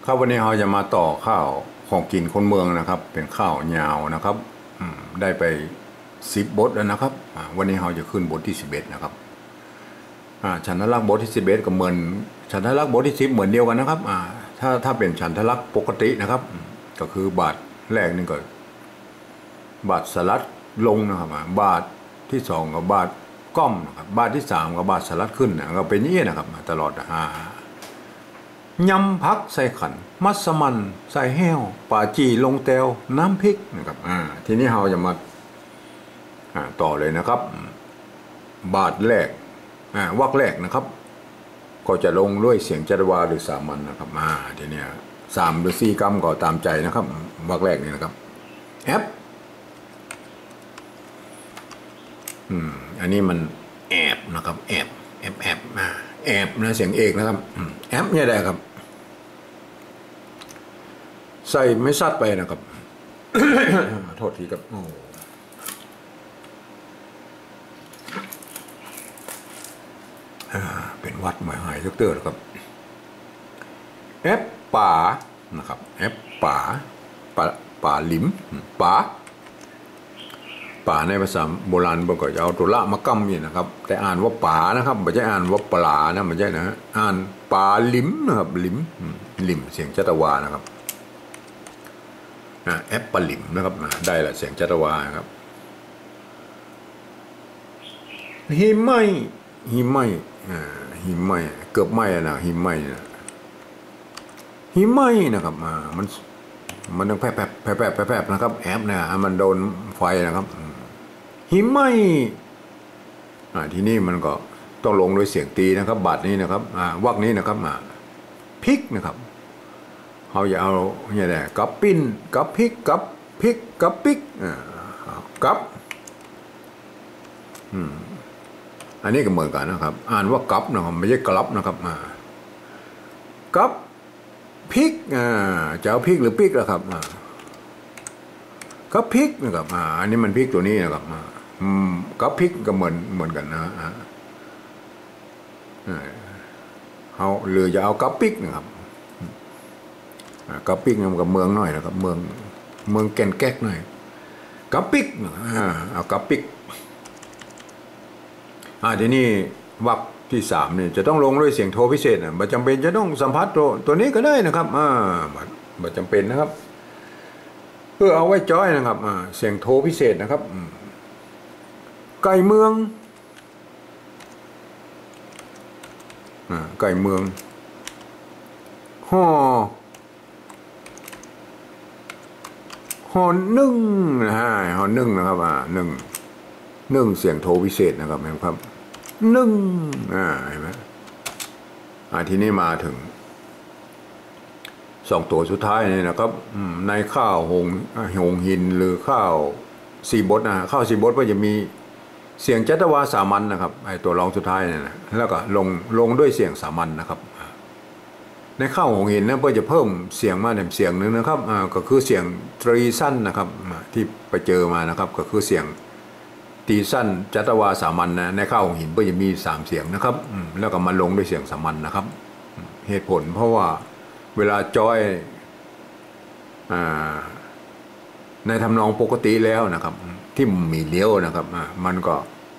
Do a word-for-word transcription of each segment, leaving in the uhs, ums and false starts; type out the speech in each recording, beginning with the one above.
ครับวันนี้เราจะมาต่อข้าวของกินคนเมืองนะครับเป็นข้าวยาวนะครับได้ไปสิบบทแล้วนะครับวันนี้เราจะขึ้นบทที่สิบเอ็ดนะครับฉันทลักษณ์บทที่สิบเอ็ดก็เหมือนฉันทลักษณ์บทที่สิบเหมือนเดียวกันนะครับถ้าถ้าเป็นฉันทลักษณ์ปกตินะครับก็คือบาทแรกนี่ก็บาทสลัดลงนะครับบาทที่สองก็บาทก้อมนะครับบาทที่สามก็บาทสลัดขึ้นนะก็เป็นอย่างนี้นะครับตลอดอ่ายำพักใส่ขันมัสมันใส่แห้วป่าจีลงเตวน้ำพริกนะครับอ่าทีนี้เราจะมาอ่าต่อเลยนะครับบาทแรกอ่าวรรคแรกนะครับก็จะลงด้วยเสียงจัตวาหรือสามัญนะครับอ่าทีนี้สามหรือสี่กรรมก็ตามใจนะครับวรรคแรกนี่นะครับแอปอืมอันนี้มันแอบนะครับแอบแอบแอบมาแอบนะเสียงเอกนะครับแอบเนี่ยได้ครับใส่ไม่ซัดไปนะครับ โทษทีครับโอ้เป็นวัดหมายหายเตอร์ครับแอปป่านะครับแอปป่าป่าป่าลิมป่าป่าในภาษาโบราณบอกจะเอาตัวละมากั้มนี่นะครับแต่อ่านว่าป่านะครับไม่ใช่อ่านว่าปลานะไม่ใช่นะฮะอ่านป่าลิมนะครับลิมลิมเสียงจัตวานะครับแอปปลิมนะครับได้ละเสียงจัตวาครับหิมไม่หิมไม่หิมไม่เกือบไม่นะหิมไม่นะหิมไม่นะครับมันมันต้องแผลบแผลบแผลบแผลบนะครับแอปเนี่ยมันโดนไฟนะครับหิมไม่ทีนี้มันก็ต้องลงด้วยเสียงตีนะครับบาทนี้นะครับวรรคนี้นะครับพริกนะครับเขาจะเอาเนี่ยแหละกับปิ้นกับพริกกับพริกกับพริกกับอันนี้ก็เหมือนกันนะครับอ่านว่ากับนะครับไม่ใช่กลับนะครับกับพริกจะเอาพริกหรือพริกล่ะครับกับพริกนะครับอันนี้มันพริกตัวนี้นะครับกับพริกก็เหมือนเหมือนกันนะเขาหรือจะเอากับพริกนะครับกับพริกมันกับเมืองหน่อยนะครับเมืองเมืองแก่นแก๊กหน่อยกับพริกเอากับพริกอ่าทีนี้วรรคที่สามเนี่ยจะต้องลงด้วยเสียงโทพิเศษนะไม่จำเป็นจะต้องสัมผัสตัวตัวนี้ก็ได้นะครับอ่าไม่จำเป็นนะครับเพื่อเอาไว้จ้อยนะครับอ่าเสียงโทพิเศษนะครับไก่เมืองอ่าไก่เมืองห่อห่อนึ่งนะฮะห่อนึ่งนะครับอ่านึ่งนึ่งเสียงโทพิเศษนะครับเห็นครับนึ่งอ่าเห็นไหมอ่าทีนี้มาถึงสองตัวสุดท้ายนี่นะครับในข้าวหงหงหินหรือข้าวสีบดนะข้าวสีบดก็จะมีเสียงจัตวาสามัญนะครับไอตัวรองสุดท้ายเนี่ยนะแล้วก็ลงลงด้วยเสียงสามัญนะครับในข้าวหงหินนะเพื่อจะเพิ่มเสียงมาหนึ่งเสียงหนึ่งนะครับอ่าก็คือเสียงตรีสั้นนะครับที่ไปเจอมานะครับก็คือเสียงตีสั้นจัตวาสามัญนะในข้าวหงหินเพื่อจะมีสามเสียงนะครับแล้วก็มาลงด้วยเสียงสามัญนะครับเหตุผลเพราะว่าเวลาจอยในทำนองปกติแล้วนะครับที่มีเลี้ยวนะครับมันก็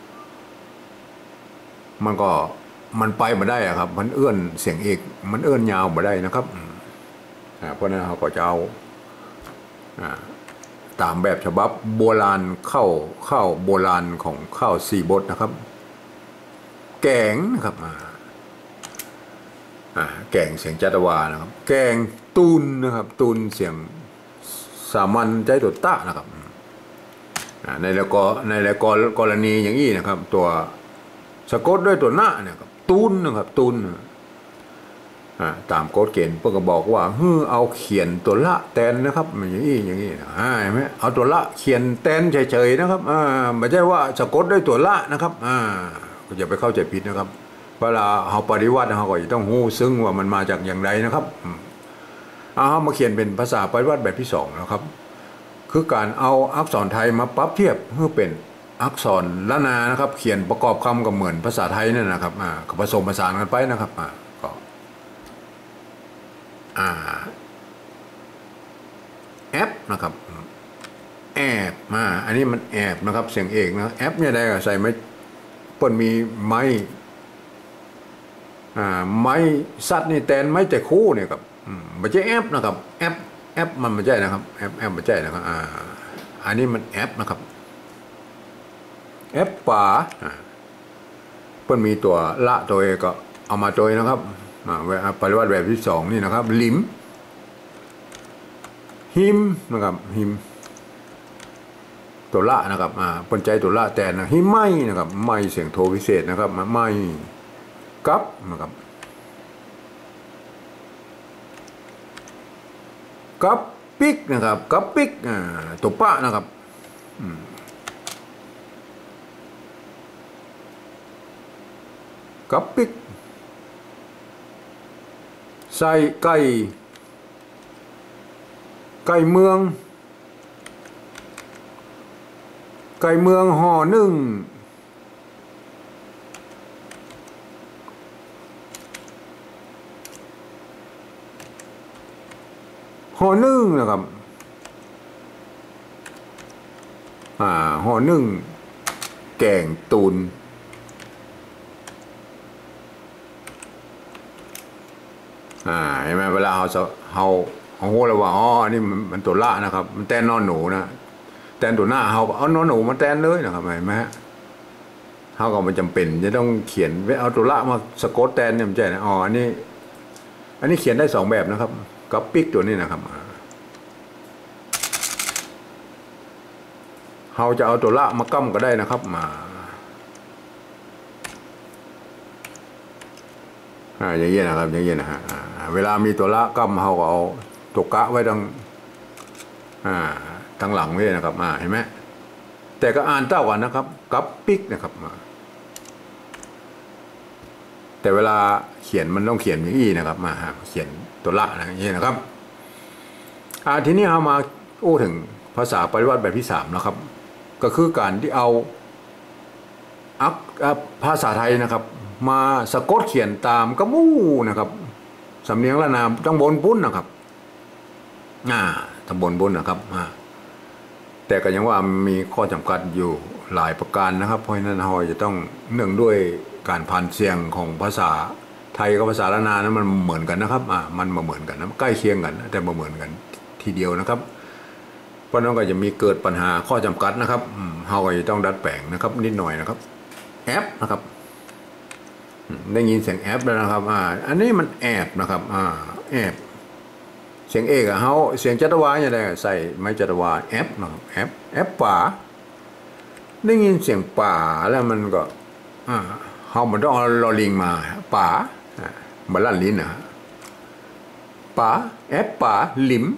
มันก็มันไปมาได้ครับมันเอื้อนเสียงเอกมันเอื้อนยาวมาได้นะครับเพราะนั้นเขาก็จะเอาตามแบบฉบับโบราณเข้าเข้าโบราณของข้าวสี่บทนะครับแกงนะครับแกงเสียงจัตวานะครับแกงตูนนะครับตูนเสียงสามัญใจตัวตะนะครับในแล้วก็ในแล้วก็กรณีอย่างนี้นะครับตัวสะกดด้วยตัวหน้าเนี่ยครับตูนนะครับตูนตามกฎเกณฑ์เพื่อก็บอกว่าเฮ้อเอาเขียนตัวละแตนนะครับอย่างนี้อย่างนี้อ่าเห็นไหมเอาตัวละเขียนแตนเฉยๆนะครับอ่าไม่ใช่ว่าสะกดด้วยตัวละนะครับอ่าก็อย่าไปเข้าใจผิดนะครับเวลาเขาปฏิวัติเขาก็จะต้องหู้ซึ้งว่ามันมาจากอย่างไรนะครับเอามาเขียนเป็นภาษาปฏิวัติแบบที่สองนะครับคือการเอาอักษรไทยมาปรับเทียบเพื่อเป็นอักษรละนานะครับเขียนประกอบคำกับเหมือนภาษาไทยนั่นนะครับอ่าผสมผสานกันไปนะครับอ่าก็อ่าแอปนะครับแอบมาอันนี้มันแอบนะครับเสียงเอกนะแอปเนี่ยได้ใส่ไม้เปิ้นมีไม้อ่าไม้ซัดนี่แตนไม้แต่คู่เนี่ยครับมันจะแอปนะครับแอปแอปมันไม่ใช่นะครับแอปแอปไม่ใช่นะครับอ่าอันนี้มันแอปนะครับแอปป่าเปิ้นมีตัวละตัวเองก็เอามาตัวนะครับปริวัติแบบที่สองนี่นะครับลิมหิมนะครับหิมตัวละนะครับอ่าปนใจตัวละแต่นะหิมไม่นะครับไม่เสียงโทพิเศษนะครับไม่กับนะครับกับปิกนะครับกับปิกอ่าตัวปะนะครับกับปิกใส่ไก่ไก่เมืองไก่เมืองห่อนึ่งห่อนึ่งนะครับอ่าห่อนึ่งแกงตูนอ่าเห็นไหมเวลาเราเราเขาพูดเลยว่าอ๋ออันนี้มันมันตัวละนะครับมันแตนนอนหนูนะแตนตัวหน้าเขาเอานอนหนูมาแตนเลยนะครับเห็นไหมฮะเขาก็มันจำเป็นจะต้องเขียนไว้เอาตัวละมาสะกดแตนเนี่ยมันใช่นะอ๋ออันนี้อันนี้เขียนได้สองแบบนะครับกับปิกตัวนี้นะครับเขาจะเอาตัวละมากั้มก็ได้นะครับมาอ่าอย่างเงี้ยนะครับอย่างเงี้ยนะฮะเวลามีตัวละกั้มเขาก็เอาตัวกะไว้ตั้งอ่าตั้งหลังไว้นะครับอ่าเห็นไหมแต่ก็อ่านเต้ากันนะครับกับปิกนะครับแต่เวลาเขียนมันต้องเขียนอย่างนี้นะครับมาเขียนตัวละนะอย่างนี้นะครับอ่าทีนี้เรามาโอ้ถึงภาษาปริวัติแบบที่สามนะครับก็คือการที่เอาอักภาษาไทยนะครับมาสะกดเขียนตามกระมู่นะครับสำเนียงละนามตั้งบนปุ้นนะครับอ่าตำบลบนนะครับอ่าแต่ก็ยังว่ามีข้อจำกัดอยู่หลายประการนะครับเพราะฉะนั้นเราจะต้องเนื่องด้วยการพันเสียงของภาษาไทยกับภาษาละนานั้นมันเหมือนกันนะครับอ่ามันมาเหมือนกันนะใกล้เคียงกันแต่มาเหมือนกันทีเดียวนะครับเพราะนั้นก็จะมีเกิดปัญหาข้อจำกัดนะครับเราก็จะต้องดัดแปลงนะครับนิดหน่อยนะครับแอปนะครับได้ยินเสียงแอปแล้วนะครับอ่าอันนี้มันแอบนะครับอ่าแอบเสียงเอกอะเขาเสียงจัตวาอย่างไรใส่ไม้จัตวาแอปนะครับแอปแอปป่าได้ยินเสียงป่าแล้วมันก็อ่าเขามันต้องเอาลอลิงมาป่ามันลั่นลิ้นนะป่าแอปป่าหลิม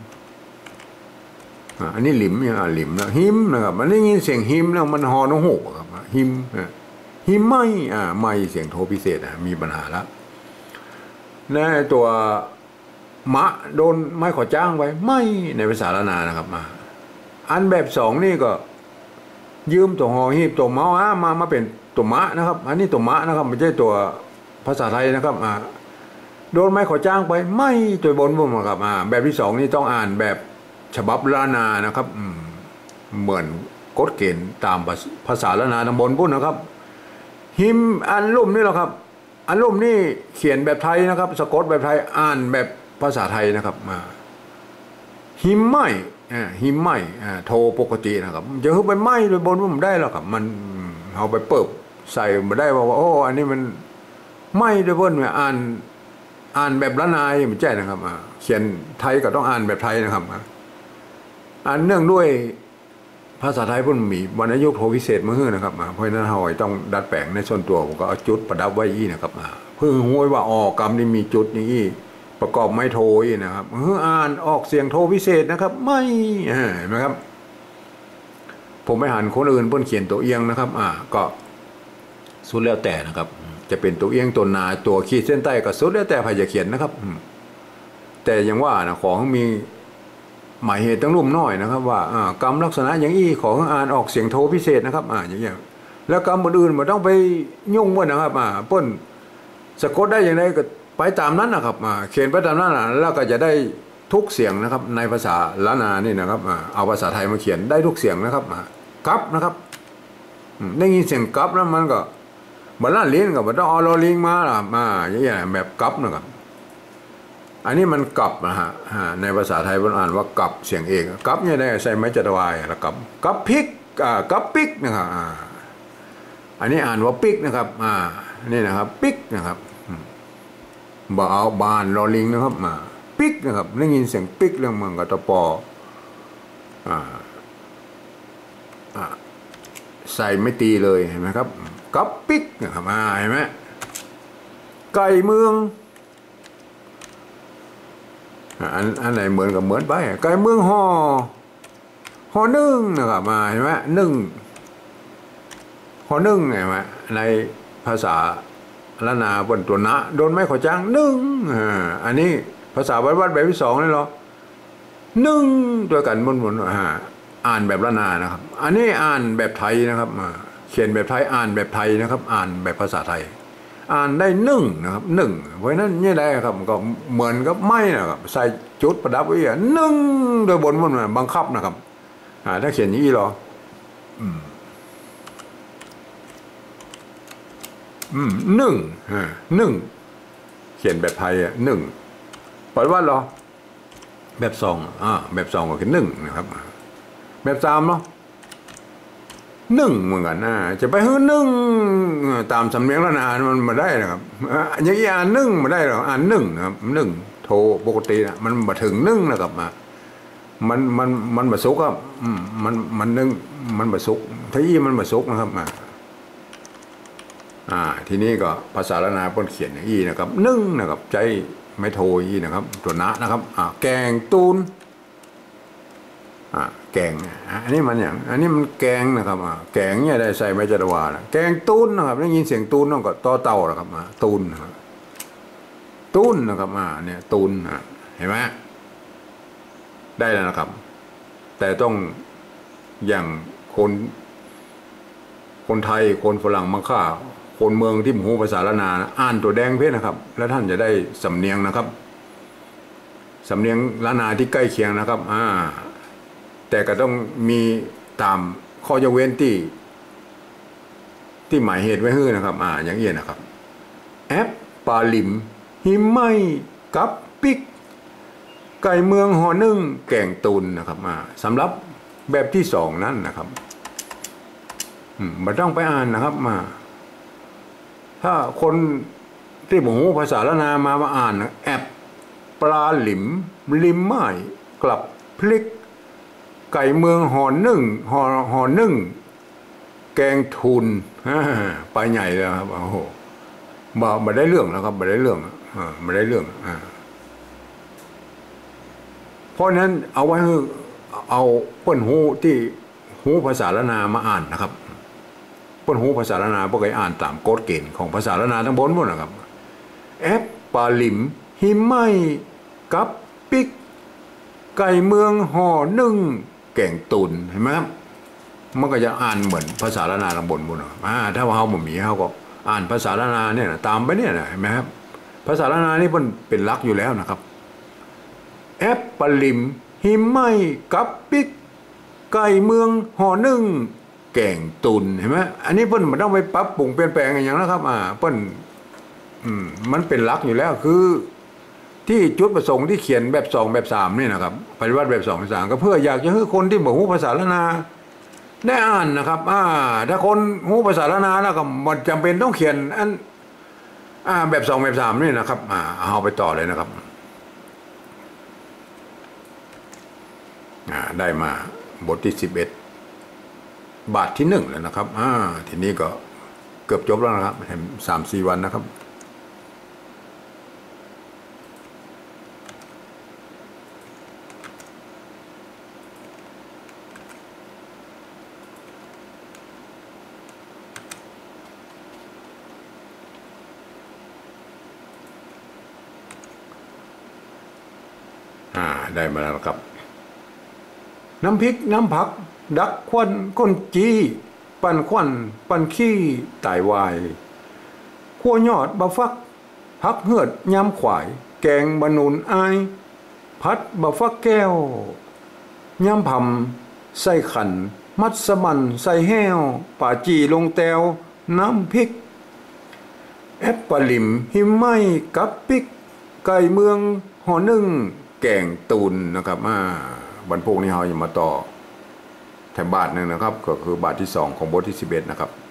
อันนี้หลิมอย่างหลิมนะหิมนะครับมันได้ยินเสียงหิมแล้วมันฮอนโหกครับหิมหิมไม่อ่าไม่เสียงโทพิเศษอ่ะมีปัญหาแล้วในตัวมะโดนไม้ขอจ้างไว้ไม่ในภาษาละนานะครับมาอันแบบสองนี่ก็ยืมตัวหอหีบตัวเมาอ่ะมามาเป็นตัวมะนะครับอันนี้ตัวมะนะครับไม่ใช่ตัวภาษาไทยนะครับอ่าโดนไม้ขอจ้างไปไม่ตัวบนบุ้มครับอ่าแบบที่สองนี่ต้องอ่านแบบฉบับละนานะครับเหมือนกฎเกณฑ์ตามภาษาละนาตำบลพุ่นนะครับหิมอันลุ่มนี่แหละครับอันลุ่มนี่เขียนแบบไทยนะครับสะกดแบบไทยอ่านแบบภาษาไทยนะครับมาหิมไม่หิมไม่โทรปกตินะครับจะขึ้นไปไหมโดยบนว่ามันได้หรอครับมันเอาไปเปิบใส่มาได้ว่าโอ้อันนี้มันไม่โดยบนเนี่ยอ่านอ่านแบบละนายไม่ใช่นะครับเขียนไทยก็ต้องอ่านแบบไทยนะครับอ่านเนื่องด้วยภาษาไทยพุ่นมีวรรณยุกต์โทพิเศษมือนะครับเพราะฉะนั้นเราต้องดัดแปลงในส่วนตัวผมก็เอาจุดประดับไว้ยี่นะครับเพิ่งห้วยว่าออกกรรมนี่มีจุดนี้ประกอบไม่โทยนะครับเมื่ออ่านออกเสียงโทพิเศษนะครับไม่เห็นไหมครับผมไม่หันคนอื่นเพิ่นเขียนตัวเอียงนะครับอ่าก็สุดแล้วแต่นะครับจะเป็นตัวเอียงตัวนาตัวขีดเส้นใต้ก็สุดแล้วแต่ใครจะเขียนนะครับแต่ยังว่านะของมีหมายเหตุตั้งรุ่มน้อยนะครับว่ากรรมลักษณะอย่างอี้ของอ่านออกเสียงโทพิเศษนะครับอ่าอย่างเงี้ยแล้วกรรมอื่นๆมันต้องไปยุ่งว่านะครับอ่าเปิ้นสะกดได้อย่างไรก็ไปตามนั้นนะครับเขียนไปตามนั้นแล้วก็จะได้ทุกเสียงนะครับในภาษาล้านนานี่นะครับเอาภาษาไทยมาเขียนได้ทุกเสียงนะครับกับนะครับได้ยินเสียงกับแล้วมันก็เหมือนล้านลิ้นกับมันต้องเอาลอลิงมาล่ะมาอย่างเงี้ยแบบกับนะครับอันนี้มันกับนะฮะในภาษาไทยมันอ่านว่ากับเสียงเอกกับเนี่ยได้ใส่ไม้จัตวายแล้วกับกับพริกกับปิกนะครับอันนี้อ่านว่าปิกนะครับอ่านี่นะครับปิกนะครับบ่เอาบานลอลิงนะครับมาปิกนะครับได้ยินเสียงปิกเรื่องเมืองกับตะปออ่าอ่าใส่ไม่ตีเลยเห็นไหมครับกับปิกนะครับอ่าเห็นไหมไก่เมืองอันอันไหนเหมือนกับเหมือนไปไก่เมืองห่อห่อนึ่งนะครับมาเห็นไหมนึ่งห่อนึ่งเห็นไหมในภาษาล้านนาบนตัวนะโดนไม่ขอจ้างนึ่งอันนี้ภาษาวัดวัดแบบที่สองนี่หรอนึ่งตัวกันบนบนอ่านแบบล้านนานะครับอันนี้อ่านแบบไทยนะครับเขียนแบบไทยอ่านแบบไทยนะครับอ่านแบบภาษาไทยอ่านได้หนึ่งนะครับหนึ่งเพราะนั้นนี่ได้ครับก็เหมือนกับไม่นะครับใส่จุดประดับไว้หนึ่งโดยบนบนบังคับนะครับถ้าเขียนอย่างนี้หรออืมอืมหนึ่งหนึ่งเขียนแบบไทยอ่ะหนึ่งปล่อยว่าหรอแบบสองอ่าแบบสองก็คือหนึ่งนะครับแบบสามเนาะหนึ่งเหมือนกันนะจะไปเฮ้ยหนึ่งตามสำเนียงล้านนามันมาได้นะครับอย่างนี้อ่านหนึ่งมาได้หรออ่านหนึ่งนะครับหนึ่งโทปกตินะมันมาถึงหนึ่งนะครับมามันมันมันมาสุกครับมันมันหนึ่งมันมาสุกถ้าอี้มันมาสุกนะครับมาอ่าทีนี้ก็ภาษาล้านนาเพิ่นเขียนอย่างอี้นะครับหนึ่งนะครับใจไม่โทอี้นะครับตัวนะนะครับอ่าแกงตูนอ่าแกงอันนี้มันอย่างอันนี้มันแกงนะครับอ่าแกงเนี่ยได้ใส่ไม้จัตวานะแกงตูนนะครับได้ยินเสียงตูนต้องก็ต่อเต่านะครับอ่าตูนนะครับตูนนะครับอ่าเนี่ยตูนอ่าเห็นไหมได้แล้วนะครับแต่ต้องอย่างคนคนไทยคนฝรั่งมังค่าคนเมืองที่หูภาษาล้านนาอ่านตัวแดงเพชรนะครับแล้วท่านจะได้สำเนียงนะครับสำเนียงล้านนาที่ใกล้เคียงนะครับอ่าแต่ก็ต้องมีตามข้อยกเว้นที่ที่หมายเหตุไว้ให้นะครับอ่าอย่างเงี้ยนะครับแอปปาลิมหิมไม่กับปิกไก่เมืองห่อนึ่งแกงตุนนะครับอ่าสำหรับแบบที่สองนั้นนะครับอืมไม่ต้องไปอ่านนะครับมาถ้าคนที่บอกภาษาล้านนามามาอ่านแอปปลาหลิมลิมไม้กลับพลิกไก่เมืองห่อนึ่งห่อห่อนึ่งแกงทุนไปใหญ่เลยครับโอ้โหมามาได้เรื่องแล้วครับมาได้เรื่องอ่ามาได้เรื่องอ่าเพราะนั้นเอาไว้เอาเปิ้นหูที่หูภาษาล้านนามาอ่านนะครับเปิ้นหูภาษาล้านนาพวกไอ้อ่านตามกฎเกณฑ์ของภาษาล้านนาทั้งบนหมดนะครับแอปปลาหลิมหิมไม่กับปิกไก่เมืองห่อนึ่งแกงตุนเห็นไหมครับมันก็จะอ่านเหมือนภาษาล้านนาทั้งบนบนอ่าถ้าว่าเขาบ่มีเขาก็อ่านภาษาล้านนาเนี่ยตามไปเนี่ยเห็นไหมครับภาษาล้านนานี่มันเป็นหลักอยู่แล้วนะครับแอปปลาหลิมหิมไม่กับปิกไก่เมืองห่อนึ่งแกงตุนเห็นไหมอันนี้เพิ่นมันต้องไปปรับปรุงเปลี่ยนแปลงอย่างนะครับอ่าเพิ่นอืมมันเป็นหลักอยู่แล้วคือที่จุดประสงค์ที่เขียนแบบสองแบบสามนี่นะครับปฏิวัติแบบสองแบบสามก็เพื่ออยากจะให้คนที่บอกหูภาษาล้านนาได้อ่านนะครับอ่าถ้าคนหูภาษาล้านนาแล้วก็มันจำเป็นต้องเขียนอันอ่าแบบสองแบบสามนี่นะครับอ่าเอาไปต่อเลยนะครับอ่าได้มาบทที่สิบเอ็ดบาทที่หนึ่งแล้วนะครับอ่าทีนี้ก็เกือบจบแล้วนะครับสามสี่วันนะครับอ่าได้มาแล้วครับน้ำพริกน้ำผักดักควันก้นจีปั่นควันปั่นขี้ตายวายขั้วยอดบะฟักพักเหือดยำขวายแกงบะหนุนอายพัดบะฟักแก้วยำผำใส่ขันมัดสมันใส่แห้วป่าจีลงแตวน้ำพริกแอปปลิมหิมไหมกับปิกไก่เมืองห่อนึ่งแกงตูนนะครับมาวันพวกนี้เราจะมาต่อแถมบาทหนึ่งนะครับก็คือบาทที่สองของบทที่สิบเอ็ดนะครับ